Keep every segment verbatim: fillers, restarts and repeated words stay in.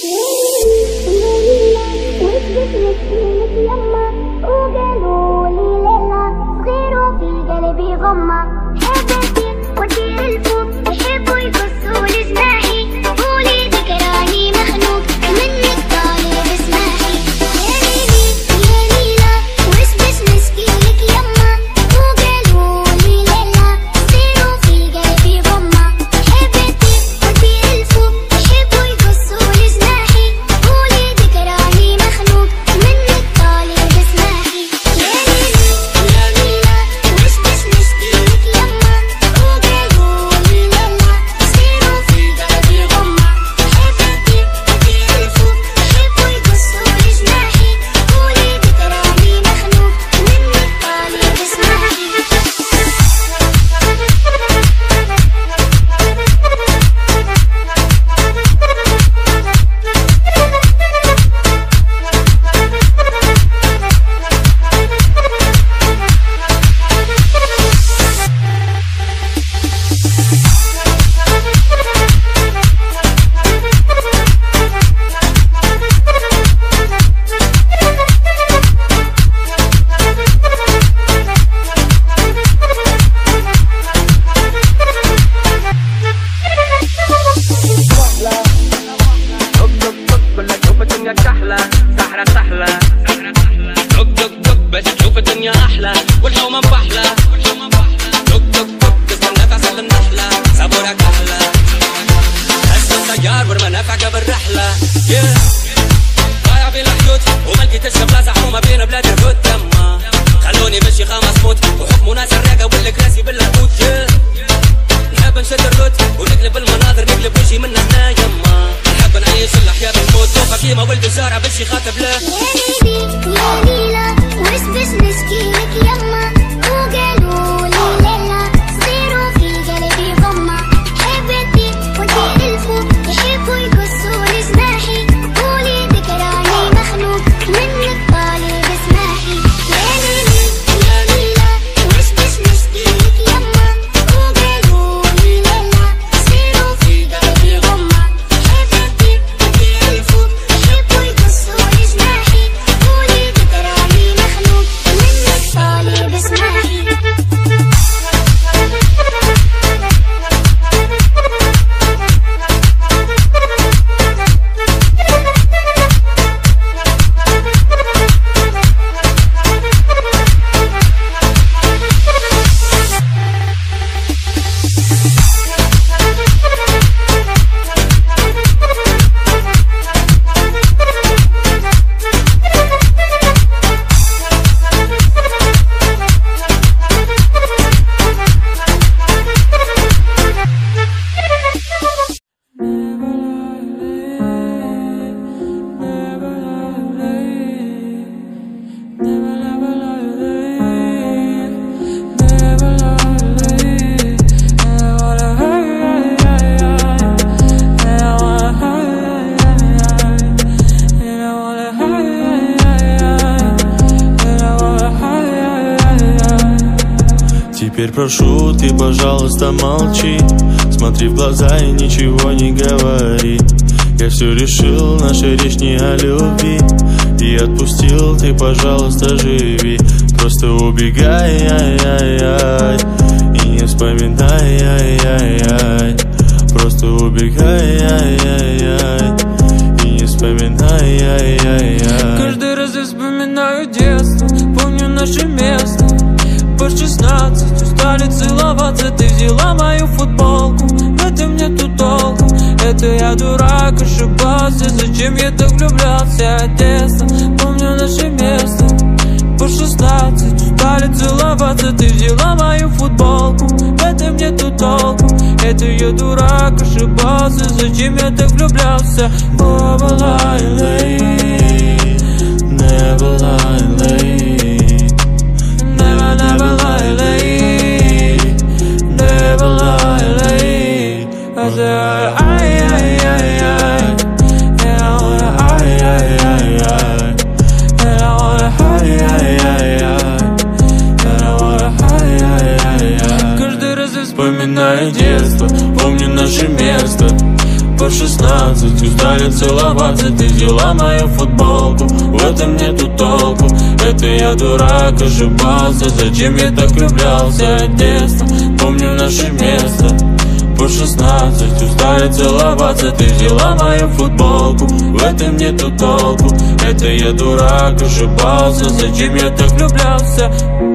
Теперь прошу, ты, пожалуйста, молчи. Смотри в глаза и ничего не говори. Я все решил, наша речь не о любви. И отпустил, ты, пожалуйста, живи. Просто убегай, ай-яй-яй, и не вспоминай, ай-яй-яй. Просто убегай, ай-яй-яй, и не вспоминай, ай-яй-яй. Каждый раз я вспоминаю детство, помню наше место. По шестнадцать устали целоваться, ты взяла мою футболку. В этом нету толку, это я дурак, ошибался. Зачем я так влюблялся от детства? Помню наше место. По шестнадцать устали целоваться, ты взяла мою футболку. В этом нету толку, это я дурак, ошибался. Зачем я так влюблялся? Never lie late, never lie late. Never, never lie late, never lie late. I said, ay, ay, ay, ay, and I wanna, ay, ay, ay, ay, and I wanna, ay, ay, ay, ay, and I wanna, ay, ay, ay, ay. Каждый раз я вспоминаю детство, помню наше место. По шестнадцать устали устали целоваться. Ты взяла мою футболку, в этом нету толку. Это я дурак, ошибался. Зачем я так влюблялся от детства? Помню наше место по шестнадцать, устали целоваться. Ты взяла мою футболку, в этом нету толку. Это я дурак, ошибался. Зачем я так влюблялся?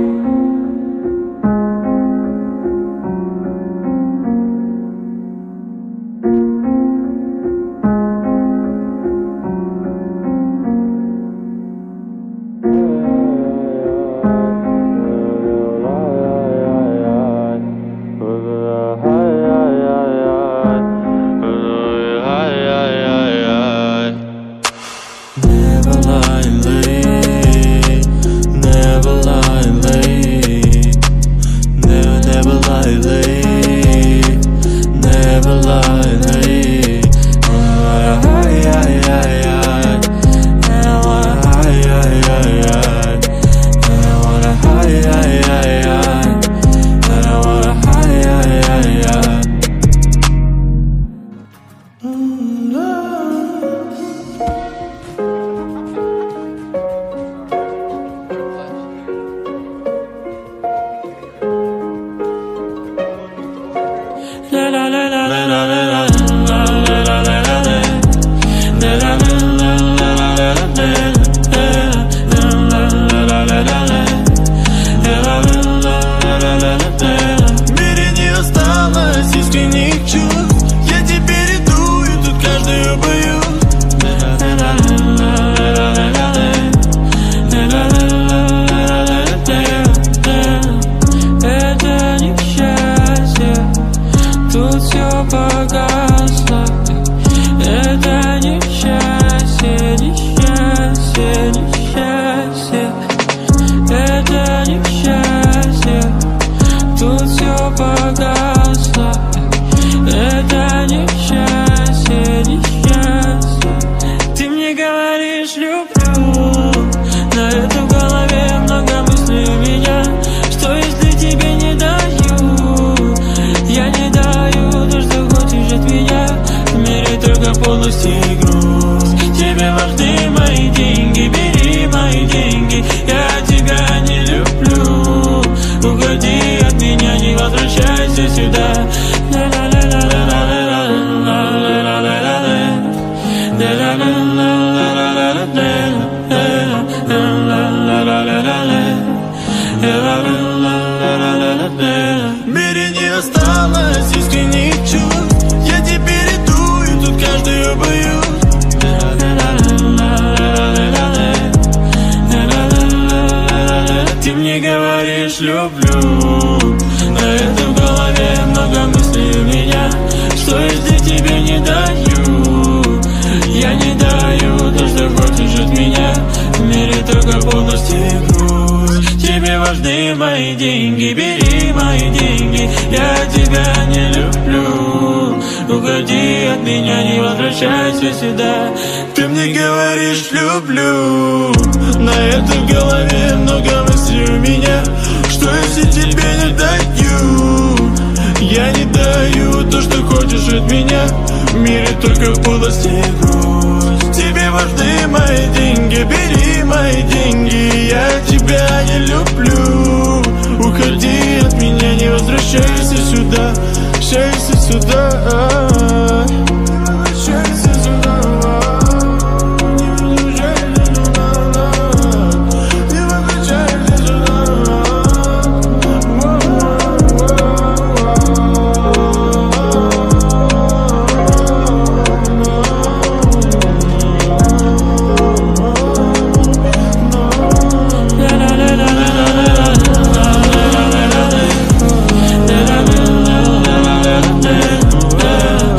Тебе важны мои деньги, бери мои деньги. Я тебя не люблю, уходи от меня, не возвращайся сюда. В мире не осталось искренних чувств. Я теперь иду, и тут каждый боюсь. Ты мне говоришь люблю, на это в голове много мыслей у меня. Что если тебе не даю? Я не даю то, что хочешь от меня. В мире только полностью и грусть. Тебе важны мои деньги, бери мои деньги. Я тебя не люблю, уходи от меня, не возвращайся сюда. Ты мне говоришь люблю, на это в голове много мыслей у меня. Что если тебе не даю? Я не даю то, что хочешь от меня. В мире только полости и грусть. Тебе важны мои деньги, бери мои деньги. Я тебя не люблю, уходи от меня, не возвращайся сюда. Возвращайся сюда. Возвращайся сюда. Yeah.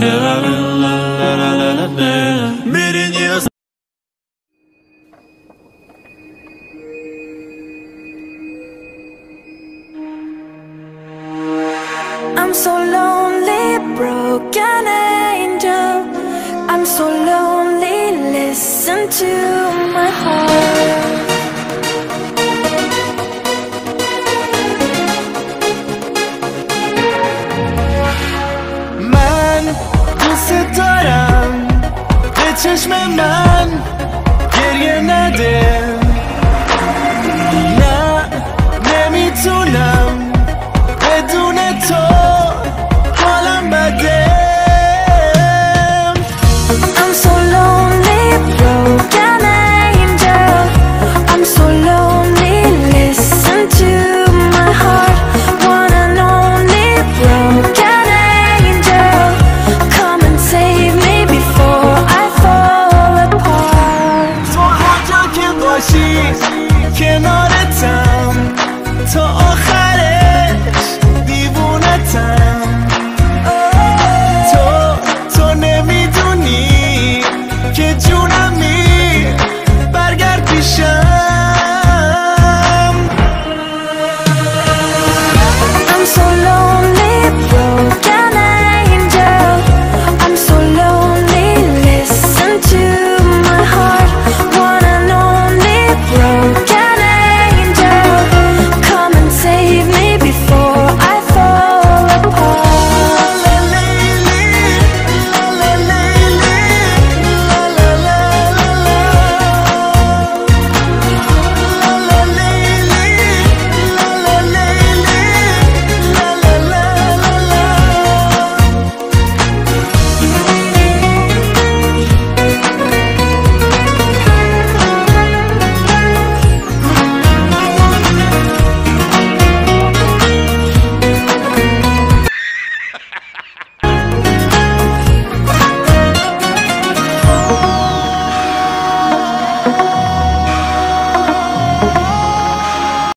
میری نیاز I'm so lonely, broken angel. I'm so lonely, listen to my heart. من دوست دارم به چشم من گریه نده